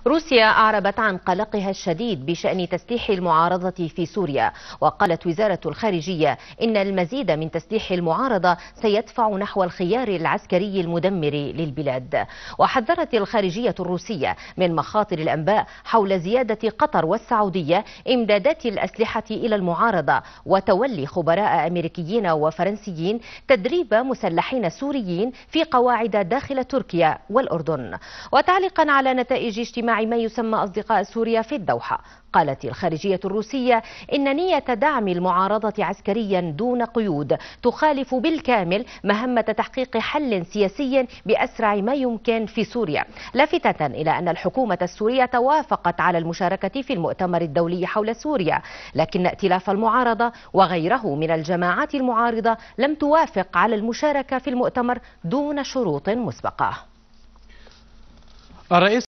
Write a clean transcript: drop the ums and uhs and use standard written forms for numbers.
روسيا أعربت عن قلقها الشديد بشأن تسليح المعارضة في سوريا، وقالت وزارة الخارجية إن المزيد من تسليح المعارضة سيدفع نحو الخيار العسكري المدمر للبلاد. وحذرت الخارجية الروسية من مخاطر الأنباء حول زيادة قطر والسعودية إمدادات الأسلحة إلى المعارضة، وتولي خبراء أمريكيين وفرنسيين تدريب مسلحين سوريين في قواعد داخل تركيا والأردن. وتعليقا على نتائج اجتماع ما يسمى أصدقاء سوريا في الدوحة، قالت الخارجية الروسية إن نية دعم المعارضة عسكريا دون قيود تخالف بالكامل مهمة تحقيق حل سياسي بأسرع ما يمكن في سوريا، لافتة إلى أن الحكومة السورية وافقت على المشاركة في المؤتمر الدولي حول سوريا، لكن ائتلاف المعارضة وغيره من الجماعات المعارضة لم توافق على المشاركة في المؤتمر دون شروط مسبقة. الرئيس